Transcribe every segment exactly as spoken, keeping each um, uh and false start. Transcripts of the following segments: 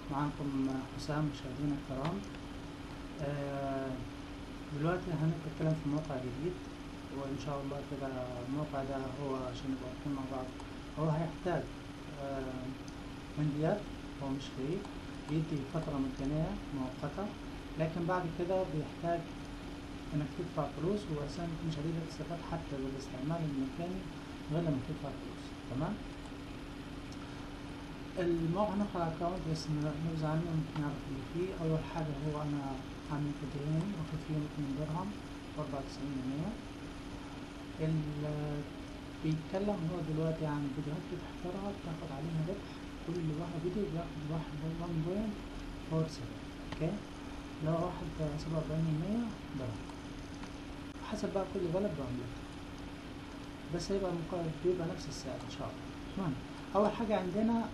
معاكم حسام مشاهدينا الكرام. آه، دلوقتي هنتكلم في موقع جديد، وإن شاء الله كده الموقع ده هو عشان نبقى نكون مع بعض هو هيحتاج آه، منديات. هو مش فري، بيدي فترة مجانية مؤقتة، لكن بعد كده بيحتاج إنك تدفع فلوس، وأساسا مش هتقدر تستفاد حتى بالاستعمال المجاني غير لما تدفع فلوس. تمام. الموقع ندخل على الاكونت بس نبذة عنه نعرف اللي فيه. أول حاجة هو أنا عامل فيديوهين واخد فيهم اتنين درهم وأربعة وتسعين جنيه. ال- بيتكلم هو دلوقتي عن فيديوهات بتحضرها بتاخد عليها ربح، كل واحد فيديو بياخد واحد بوينت فور سفن. اوكي، لو واحد سبعة وأربعين جنيه درهم، حسب بقى كل بلد بعملتها، بس هيبقى المقابل بيبقى نفس السعر إن شاء الله. المهم، أول حاجة عندنا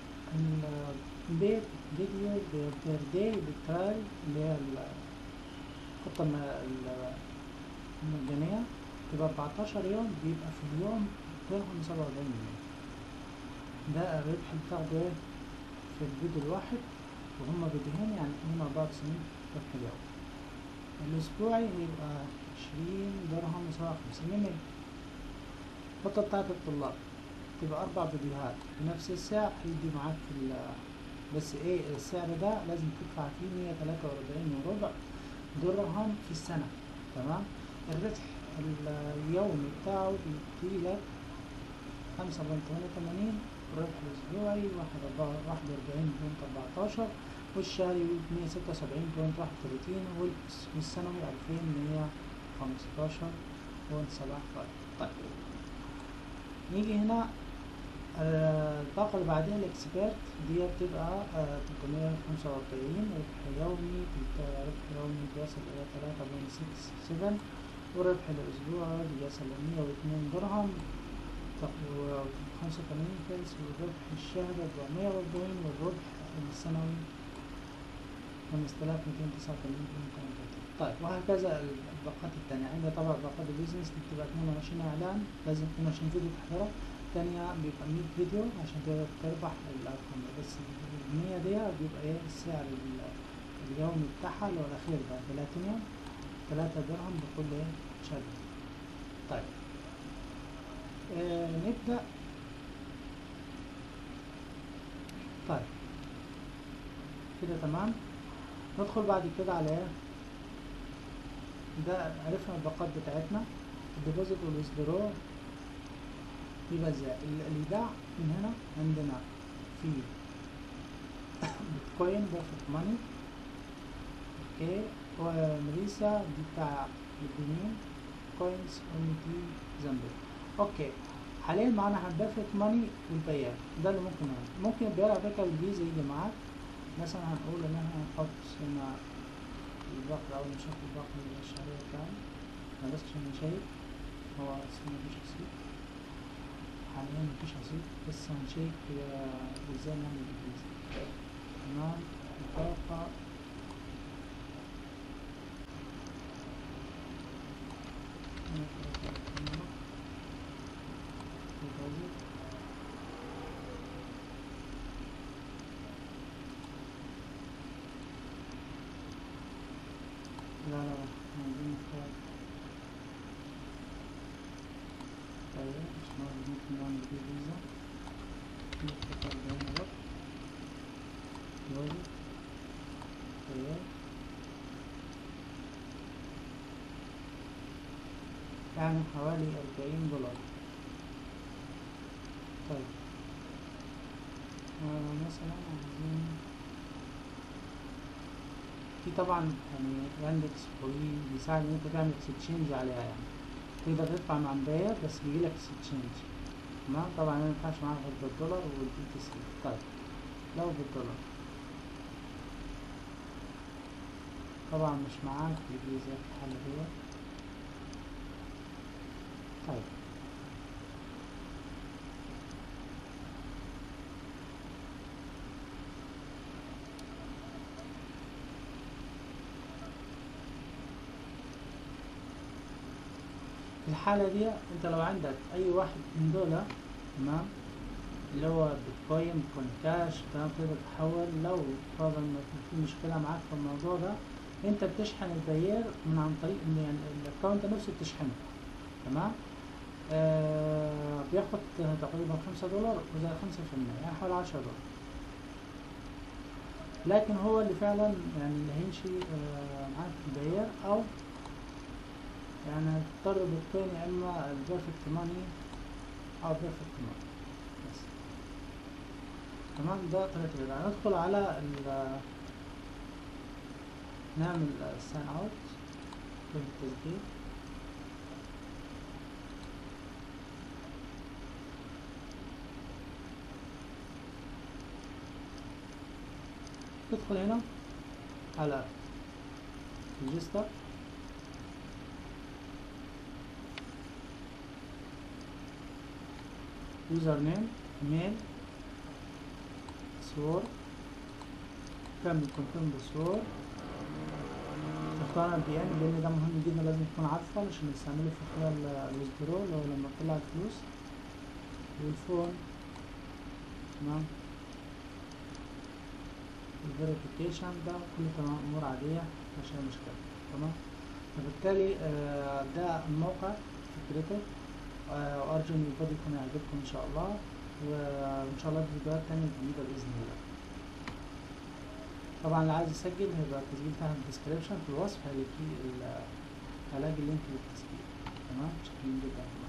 البيت فيديو بير داي بالتراي اللي هي الخطة المجانية، تبقى أربعتاشر يوم، بيبقى في اليوم درهم سبعة وأربعين جنيه. ده الربح اللي بتاخده ايه في الفيديو الواحد، وهما فيديوهين يعني هما أربعة وتسعين ربح اليوم. الأسبوعي هيبقى عشرين درهم وسبعة وخمسين جنيه. الخطة بتاعت الطلاب تبقى أربع فيديوهات بنفس السعر، هيدي معاك في ال بس ايه السعر ده لازم تدفع فيه مية تلاتة وأربعين وربع درهم في السنة. تمام. الربح اليومي بتاعه بيديلك خمسة بوينت تمانية وتمانين، الربح الأسبوعي واحد وأربعين بوينت أربعتاشر، والشهري مية ستة وسبعين بوينت واحد وتلاتين، والسنوي ألفين مية خمستاشر بوينت سبعة وأربعين. طيب نيجي هنا الطاقة اللي بعدها الإكسبيرت دي بتبقى تلتمية وخمسة وأربعين ربح يومي، ربح يومي بيصل إلى تلاتة بوينت ستة سبعة، وربح الأسبوع بيصل إلى مية واتنين درهم وخمسة وتمانين فلس، والربح الشهري أربعمية وأربعين، والربح السنوي خمسة آلاف ميتين تسعة وتمانين فاصلة تمانية وتلاتين. طيب وهكذا الباقات التانية. عندنا طبعا باقات البيزنس دي بتبقى اتنين وعشرين إعلان، لازم اتنين وعشرين فيديو تحضرها، التانية بيبقى مية فيديو عشان تقدر تربح الأرقام ده، بس المية دي بيبقى ايه السعر اليومي بتاعها اللي هو الأخير ده بلاتينيوم تلاتة درهم بكل ايه شهر. طيب آه نبدأ. طيب كده تمام. ندخل بعد كده على ايه ده. عرفنا الباقات بتاعتنا، الديبوزيت والويزدرو يبقى ازاي. الإيداع من هنا عندنا في بيتكوين بيرفكت ماني، اوكي، ومريسا دي بتاع البنين، كوينز اونيتي زامبيا. اوكي، حاليا معانا بيرفكت ماني والبيار، ده اللي ممكن نعمل. ممكن البيار على فكرة بالفيزا يجي معاك، مثلا هنقول ان احنا هنحط هنا الباقي او نشوف الباقي الشهرية بتاعي، انا بس عشان نشيك. هو اسمه مفيش رصيد حاليا، مفيش رصيد، بس هنشيك ازاي نعمل بالفيزا. تمام. الطاقة لا لا عايزين نختار. طيب مش ممكن نعمل فيه فيزا، نختار بين وقت لوجيك. طيب يعني حوالي أربعين دولار. طيب آه مثلا عايزين في طبعا يعني ياندكس فري بيساعد ان انت تعمل اكسشينج عليها، يعني تقدر تدفع مع مبيع بس بيجيلك اكسشينج. تمام. طبعا انا مينفعش معاها غير بالدولار والبي تي سي. طيب لو بالدولار طبعا مش معاك الفيزا في الحالة دي. طيب في الحالة دي انت لو عندك اي واحد من دول، تمام، اللي هو بيتكوين بيتكوين كاش، تمام. تقدر تحول لو فرضا ان في مشكلة معاك في الموضوع ده، انت بتشحن البيير من عن طريق ان يعني الاكونت نفسه بتشحنه، تمام. آه بياخد تقريبا خمسة دولار وزي خمسة في المية، يعني حوالي عشرة دولار. لكن هو اللي فعلا يعني اللي هيمشي آه معاك في البيير، او يعني هتضطر بالتاني يا اما البيرفكت ماني او بيرفكت ماني بس، تمام. ده طريقة البيع. ندخل على ال نعمل ساين اوت في التسجيل. تدخل هنا على ريجستر، يوزر نيم، ايميل، باسورد، كمل كونفيرم باسورد، تختار البي ان لان ده مهم جدا، لازم تكون عارفه عشان نستعمله في خلال الويزدرو لو لما تطلع الفلوس، والفون، تمام. الفيريفيكيشن ده كله تمام، امور عاديه مفيهاش اي مشكله، تمام. فبالتالي آه ده الموقع فكرته، آه وارجو ان الفيديو يكون يعجبكم ان شاء الله، وان شاء الله فيديوهات تانية جديده باذن الله. طبعا اللي عايز يسجل هيبقى التسجيل تحت الديسكريبشن في الوصف، هيلاقي هيلاقي اللينك للتسجيل، تمام. شكرا جدا.